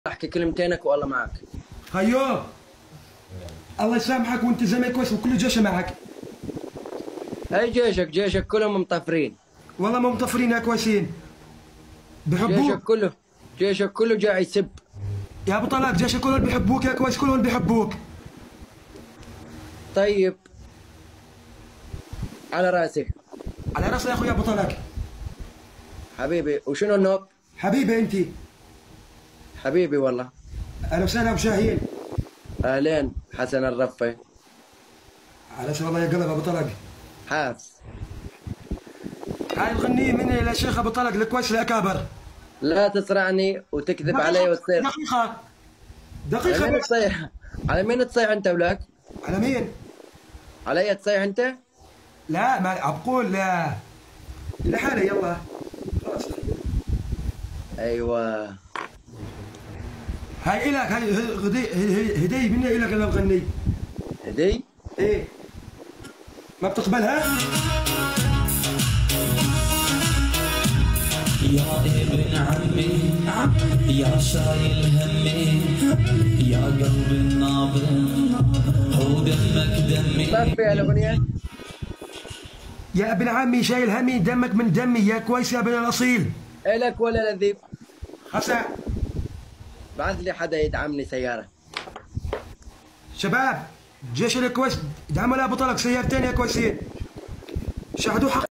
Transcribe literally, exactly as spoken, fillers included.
احكي كلمتينك والله معك. خيو الله يسامحك وانت زلمه كويس وكل جيش معك. هاي جيشك جيشك كلهم مطفرين. والله ما مطفرين يا كويسين. جيشك بحبوك كله جيشك كله جاي يسب. يا ابو طلال، جيشك كلهم بيحبوك يا كويس، كلهم بيحبوك. طيب على راسي. على راسي يا اخوي ابو طلال. حبيبي وشنو النوب؟ حبيبي انت. حبيبي والله. اهلا وسهلا ابو شاهين. اهلين حسن الرفي. على شو والله يا قلب ابو طلق. حاس. هاي الغنية مني للشيخ ابو طلق الكويس الاكابر. لا تصرعني وتكذب علي وتصير. دقيقة دقيقة. على مين تصيح؟ على مين تصيح انت ولك؟ على مين؟ علي تصيح انت؟ لا ما بقول لا لحالي يلا خلاص. ايوه هاي الك، هاي هدي هدي مني الك انا بغني. هدي؟ ايه ما بتقبلها؟ يا ابن عمي يا شايل همي يا قلب النابض ودمك دمي. صار فيها الاغنية؟ يا ابن عمي شايل همي دمك من دمي يا كويس يا ابن الاصيل. الك ولا لذيذ؟ خسا بعث لي حدا يدعمني سيارة. شباب جيش الكويس دعموا لابو طلق سيارتين يا كويسين. شاهدوا حق